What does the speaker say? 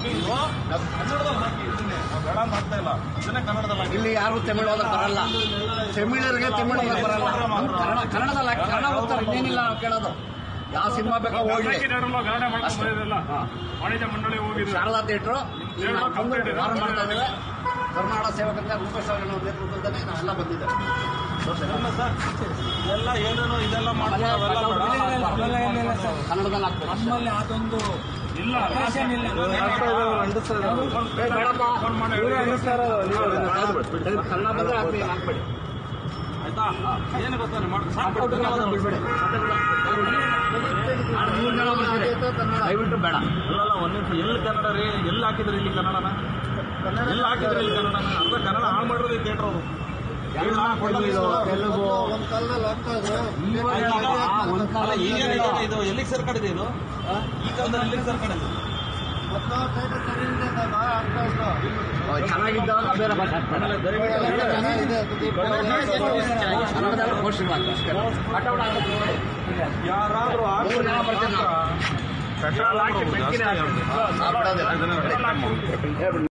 ಇಲ್ಲಿ ಯಾರು ತಮಿಳು ಓದಕ್ಕೆ ಬರಲ್ಲ, ತಮಿಳರಿಗೆ ತಮಿಳು ಓದಕ್ಕೆ ಬರಲ್ಲ, ಕನ್ನಡದಲ್ಲಿ ಕನ್ನಡ ಓದ್ತಾರೆ, ಇನ್ನೇನಿಲ್ಲ ನಾವು ಕೇಳೋದು. ಯಾವ ಸಿನಿಮಾ ಬೇಕೋ ಹೋಗಿ ಶಾರದಾ ಥಿಯೇಟ್ರು ಮಾಡ್ತಾ ಇದ್ದೇವೆ. ಕರ್ನಾಟಕ ಸೇವಕರಿಂದ ರೂಪೇಶ್ ಅವರ ನೇತೃತ್ವದಲ್ಲಿ ನಾವೆಲ್ಲ ಬಂದಿದ್ದೇವೆ. ಎಲ್ಲ ಏನೇನೋ ಇದೆಲ್ಲ ಕನ್ನಡದಲ್ಲಿ ಆಗ್ತದೆ. ನಮ್ಮಲ್ಲಿ ಅದೊಂದು ಇಲ್ಲ ಕನ್ನಡ ಬಂದ್ರೆ ಹಾಕ್ಬೇಡಿ ಆಯ್ತಾ? ಏನು ಗೊತ್ತಾನೆ ದಯವಿಟ್ಟು ಬೇಡ. ಅಲ್ಲ ಒಂದ್ ನಿಮಿಷ, ಎಲ್ಲಿ ಕನ್ನಡ ರೀ? ಎಲ್ಲಿ ಹಾಕಿದ್ರಿ ಇಲ್ಲಿ ಕನ್ನಡನ? ಎಲ್ಲಿ ಹಾಕಿದ್ರಿ ಇಲ್ಲಿ ಕನ್ನಡನ? ಅರ್ಧ ಕನ್ನಡ ಹಾಳು ಮಾಡಿರೋದು ಈ ಥಿಯೇಟರ್ ಅವರು. ತೆಲುಗು ಇದು ಎಲ್ಲಿಗೆ ಸೇರ್ಕೊಂಡಿದೆ? ಇದು ಈ ಕಾಲದಲ್ಲಿ ಎಲ್ಲಿಗೆ ಸೇರ್ಕೊಂಡಿದೆ? ಚೆನ್ನಾಗಿದ್ದಾಗ ಬೇರೆ ಭಾಷೆ ಕನ್ನಡದಲ್ಲಿ ಯಾರಾದ್ರೂ ಪೆಟ್ರೋಲ್ ಹಾಕಿ